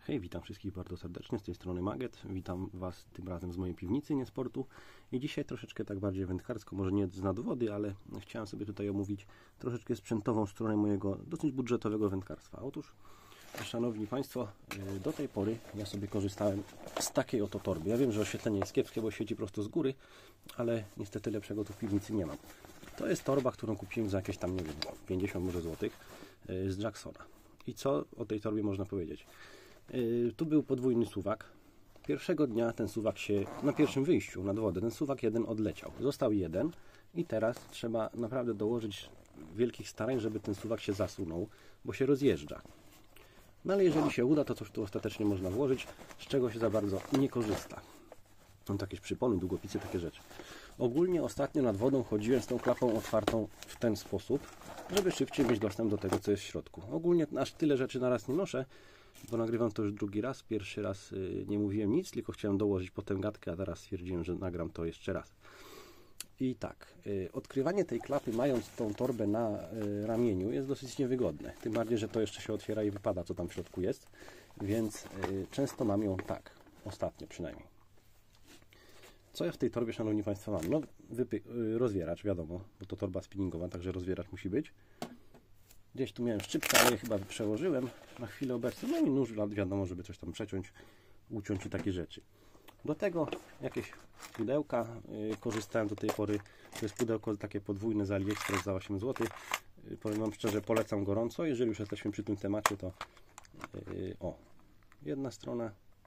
Hej, witam wszystkich bardzo serdecznie, z tej strony Maget. Witam Was tym razem z mojej piwnicy, nie sportu. I dzisiaj troszeczkę tak bardziej wędkarsko, może nie z nadwody, ale chciałem sobie tutaj omówić troszeczkę sprzętową stronę mojego dosyć budżetowego wędkarstwa. Otóż, szanowni Państwo, do tej pory ja sobie korzystałem z takiej oto torby. Ja wiem, że oświetlenie jest kiepskie, bo świeci prosto z góry, ale niestety lepszego tu w piwnicy nie mam. To jest torba, którą kupiłem za jakieś tam, nie wiem, 50 może złotych z Jacksona. I co o tej torbie można powiedzieć? Tu był podwójny suwak. Pierwszego dnia ten suwak się, na pierwszym wyjściu nad wodę, ten suwak jeden odleciał. Został jeden i teraz trzeba naprawdę dołożyć wielkich starań, żeby ten suwak się zasunął, bo się rozjeżdża. No ale jeżeli się uda, to coś tu ostatecznie można włożyć, z czego się za bardzo nie korzysta. Mam jakieś przypony, długopisy, takie rzeczy. Ogólnie ostatnio nad wodą chodziłem z tą klapą otwartą w ten sposób, żeby szybciej mieć dostęp do tego, co jest w środku. Ogólnie aż tyle rzeczy na raz nie noszę, bo nagrywam to już drugi raz. Pierwszy raz nie mówiłem nic, tylko chciałem dołożyć potem gadkę, a teraz stwierdziłem, że nagram to jeszcze raz. I tak, odkrywanie tej klapy mając tą torbę na ramieniu jest dosyć niewygodne. Tym bardziej, że to jeszcze się otwiera i wypada, co tam w środku jest. Więc często mam ją tak, ostatnio przynajmniej. Co ja w tej torbie, szanowni Państwo, mam? No, rozwieracz, wiadomo, bo to torba spinningowa, także rozwieracz musi być. Gdzieś tu miałem szczypkę, ale je chyba przełożyłem na chwilę obecną. No i nóż, wiadomo, żeby coś tam przeciąć, uciąć i takie rzeczy. Do tego jakieś pudełka. Korzystałem do tej pory. To jest pudełko takie podwójne z AliExpress za 8 zł. Powiem Wam szczerze, polecam gorąco. Jeżeli już jesteśmy przy tym temacie, to o, jedna strona,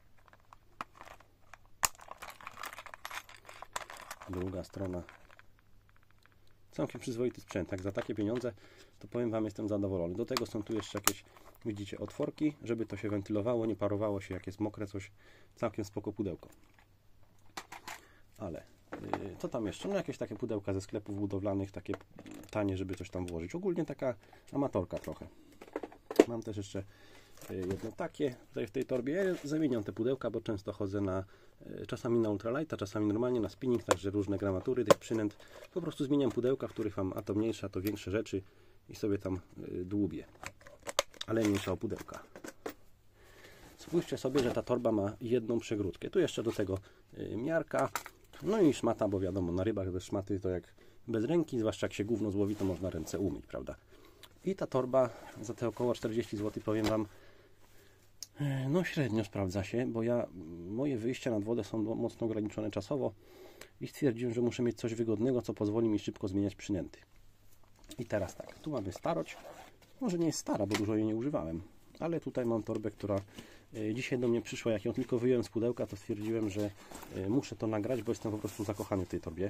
druga strona. Całkiem przyzwoity sprzęt. Jak za takie pieniądze, to powiem Wam, jestem zadowolony. Do tego są tu jeszcze jakieś, widzicie, otworki, żeby to się wentylowało, nie parowało się, jak jest mokre coś. Całkiem spoko pudełko. Ale co tam jeszcze? No jakieś takie pudełka ze sklepów budowlanych, takie tanie, żeby coś tam włożyć. Ogólnie taka amatorka trochę. Mam też jeszcze jedno takie tutaj w tej torbie. Ja zamieniam te pudełka, bo często chodzę czasami na ultralighta, czasami normalnie na spinning, także różne gramatury tych przynęt. Po prostu zmieniam pudełka, w których mam a to mniejsze, a to większe rzeczy i sobie tam dłubię. Ale mniejsza o pudełka. Spójrzcie sobie, że ta torba ma jedną przegródkę. Tu jeszcze do tego miarka, no i szmata, bo wiadomo, na rybach bez szmaty to jak bez ręki, zwłaszcza jak się gówno złowi, to można ręce umyć, prawda? I ta torba za te około 40 zł, powiem Wam, no średnio sprawdza się, bo moje wyjścia nad wodę są mocno ograniczone czasowo i stwierdziłem, że muszę mieć coś wygodnego, co pozwoli mi szybko zmieniać przynęty. I teraz tak, tu mamy starość, może nie jest stara, bo dużo jej nie używałem, ale tutaj mam torbę, która dzisiaj do mnie przyszła. Jak ją tylko wyjąłem z pudełka, to stwierdziłem, że muszę to nagrać, bo jestem po prostu zakochany w tej torbie.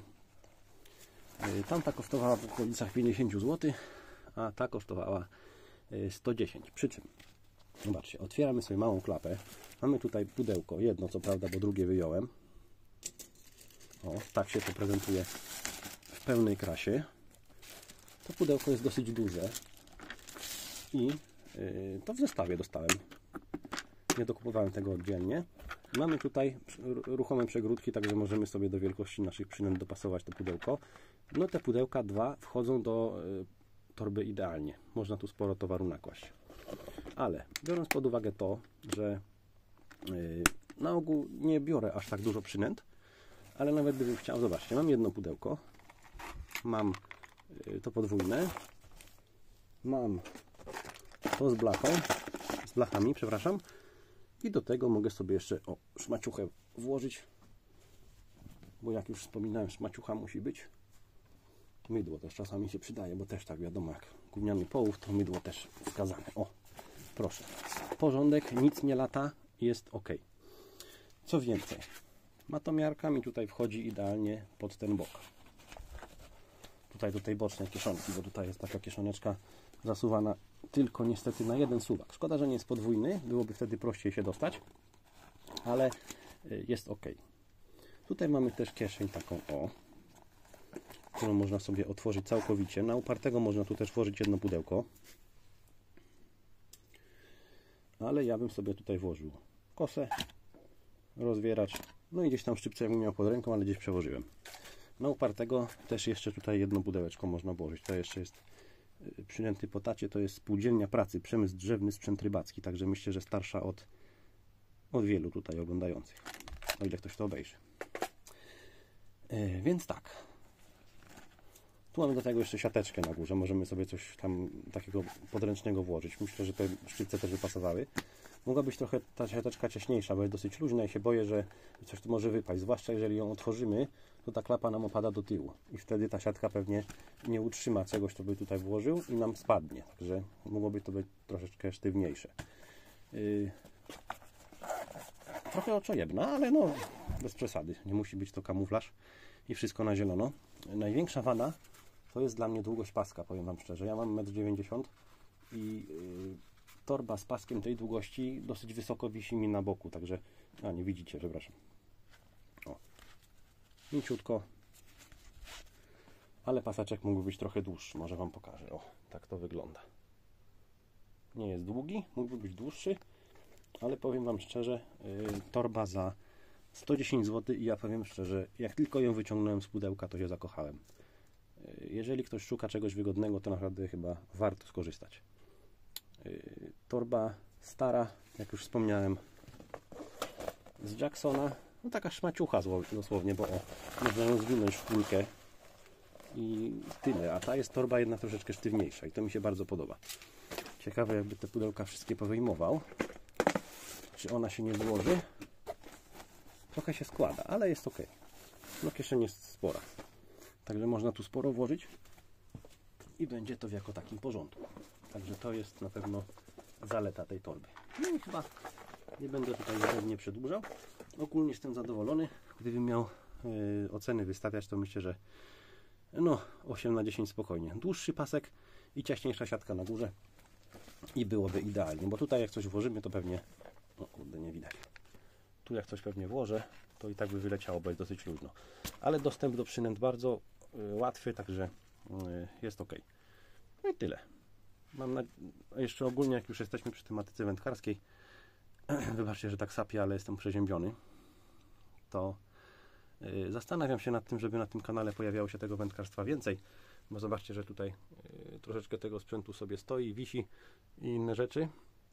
Tamta kosztowała w okolicach 50 zł, a ta kosztowała 110. Przy czym, zobaczcie, otwieramy sobie małą klapę. Mamy tutaj pudełko, jedno co prawda, bo drugie wyjąłem. O, tak się to prezentuje w pełnej krasie. To pudełko jest dosyć duże i to w zestawie dostałem. Nie dokupowałem tego oddzielnie. Mamy tutaj ruchome przegródki, także możemy sobie do wielkości naszych przynęt dopasować to pudełko. No te pudełka dwa wchodzą do torby idealnie. Można tu sporo towaru nakłaść. Ale biorąc pod uwagę to, że na ogół nie biorę aż tak dużo przynęt, ale nawet gdybym chciał, zobaczcie, mam jedno pudełko, mam to podwójne, mam to z blachami, przepraszam, i do tego mogę sobie jeszcze szmaciuchę włożyć, bo jak już wspominałem, szmaciucha musi być. Mydło też czasami się przydaje, bo też tak wiadomo, jak gówniany połów, to mydło też wskazane. O, proszę. Porządek, nic nie lata, jest ok. Co więcej, matomiarka mi tutaj wchodzi idealnie pod ten bok. Tutaj do tej bocznej kieszonki, bo tutaj jest taka kieszoneczka zasuwana tylko niestety na jeden suwak. Szkoda, że nie jest podwójny, byłoby wtedy prościej się dostać, ale jest ok. Tutaj mamy też kieszeń taką którą można sobie otworzyć całkowicie. Na upartego można tu też włożyć jedno pudełko, ale ja bym sobie tutaj włożył kosę, rozwieracz, no i gdzieś tam szczypce jakbym miał pod ręką, ale gdzieś przełożyłem. Na upartego też jeszcze tutaj jedno pudełeczko można włożyć. To jeszcze jest przynęty po tacie, to jest spółdzielnia pracy, przemysł drzewny, sprzęt rybacki, także myślę, że starsza od od wielu tutaj oglądających, o ile ktoś to obejrzy. Więc tak. Tu mamy do tego jeszcze siateczkę na górze. Możemy sobie coś tam takiego podręcznego włożyć. Myślę, że te szczytce też by pasowały. Mogła być trochę ta siateczka ciaśniejsza, bo jest dosyć luźna i się boję, że coś tu może wypaść. Zwłaszcza jeżeli ją otworzymy, to ta klapa nam opada do tyłu. I wtedy ta siatka pewnie nie utrzyma czegoś, co by tutaj włożył i nam spadnie. Także mogłoby to być troszeczkę sztywniejsze. Trochę oczojebna, ale no bez przesady. Nie musi być to kamuflaż i wszystko na zielono. Największa wada to jest dla mnie długość paska, powiem Wam szczerze. Ja mam 1,90 m i torba z paskiem tej długości dosyć wysoko wisi mi na boku, także nie widzicie, przepraszam. O, mięciutko, ale pasaczek mógłby być trochę dłuższy, może Wam pokażę. O, tak to wygląda. Nie jest długi, mógłby być dłuższy, ale powiem Wam szczerze, torba za 110 zł i ja powiem szczerze, jak tylko ją wyciągnąłem z pudełka, to się zakochałem. Jeżeli ktoś szuka czegoś wygodnego, to naprawdę chyba warto skorzystać. Torba stara, jak już wspomniałem, z Jacksona. No taka szmaciucha dosłownie, bo można ją zwinąć w kulkę i tyle. A ta jest torba jednak troszeczkę sztywniejsza i to mi się bardzo podoba. Ciekawe, jakby te pudełka wszystkie powyjmował. Czy ona się nie złoży? Trochę się składa, ale jest ok. No kieszeń jest spora. Także można tu sporo włożyć i będzie to w jako takim porządku. Także to jest na pewno zaleta tej torby. No i chyba nie będę tutaj żadnie przedłużał. Ogólnie jestem zadowolony. Gdybym miał oceny wystawiać, to myślę, że no 8 na 10 spokojnie. Dłuższy pasek i ciaśniejsza siatka na górze i byłoby idealnie, bo tutaj jak coś włożymy, to pewnie, o kurde, nie widać. Tu jak coś pewnie włożę, to i tak by wyleciało, bo jest dosyć luźno. Ale dostęp do przynęt bardzo łatwy, także jest ok. No i tyle. Jeszcze ogólnie, jak już jesteśmy przy tematyce wędkarskiej, wybaczcie, że tak sapię, ale jestem przeziębiony, to zastanawiam się nad tym, żeby na tym kanale pojawiało się tego wędkarstwa więcej, bo zobaczcie, że tutaj troszeczkę tego sprzętu sobie stoi, wisi i inne rzeczy.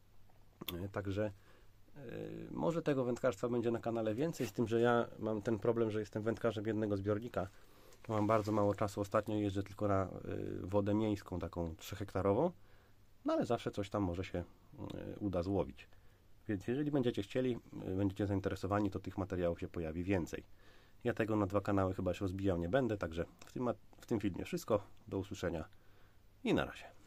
Także może tego wędkarstwa będzie na kanale więcej, z tym, że ja mam ten problem, że jestem wędkarzem jednego zbiornika. Mam bardzo mało czasu. Ostatnio jeżdżę tylko na wodę miejską, taką 3-hektarową, no ale zawsze coś tam może się uda złowić. Więc jeżeli będziecie chcieli, będziecie zainteresowani, to tych materiałów się pojawi więcej. Ja tego na 2 kanały chyba się rozbijał nie będę, także w tym filmie wszystko. Do usłyszenia i na razie.